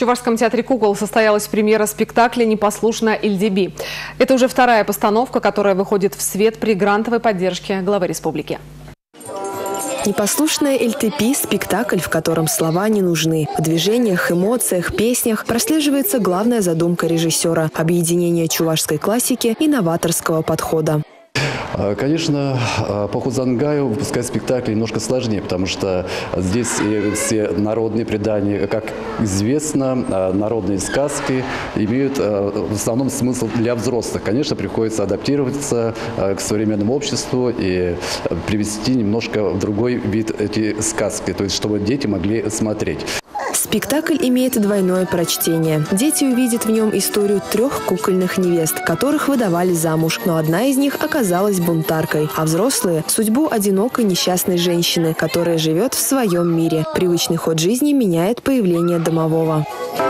Чувашском театре кукол состоялась премьера спектакля «Непослушная Ильдиби». Это уже вторая постановка, которая выходит в свет при грантовой поддержке главы республики. «Непослушная Ильдиби» – спектакль, в котором слова не нужны. В движениях, эмоциях, песнях прослеживается главная задумка режиссера – объединение чувашской классики и новаторского подхода. Конечно, по Хузангаю выпускать спектакли немножко сложнее, потому что здесь все народные предания, как известно, народные сказки имеют в основном смысл для взрослых. Конечно, приходится адаптироваться к современному обществу и привести немножко в другой вид эти сказки, то есть чтобы дети могли смотреть. Спектакль имеет двойное прочтение. Дети увидят в нем историю 3 кукольных невест, которых выдавали замуж, но одна из них оказалась бунтаркой, а взрослые – судьбу одинокой несчастной женщины, которая живет в своем мире. Привычный ход жизни меняет появление домового.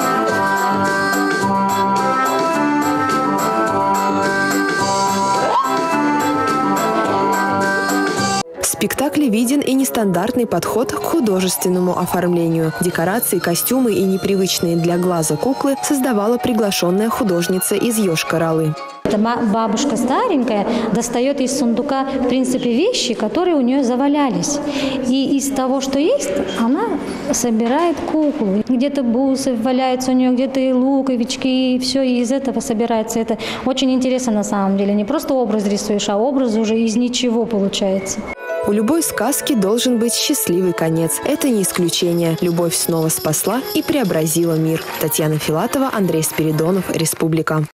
В спектакле виден и нестандартный подход к художественному оформлению. Декорации, костюмы и непривычные для глаза куклы создавала приглашенная художница из Йошкар-Олы. Эта бабушка старенькая достает из сундука, в принципе, вещи, которые у нее завалялись. И из того, что есть, она собирает куклу. Где-то бусы валяются у нее, где-то и луковички, и все, и из этого собирается. Это очень интересно на самом деле. Не просто образ рисуешь, а образ уже из ничего получается. У любой сказки должен быть счастливый конец. Это не исключение. Любовь снова спасла и преобразила мир. Татьяна Филатова, Андрей Спиридонов, Республика.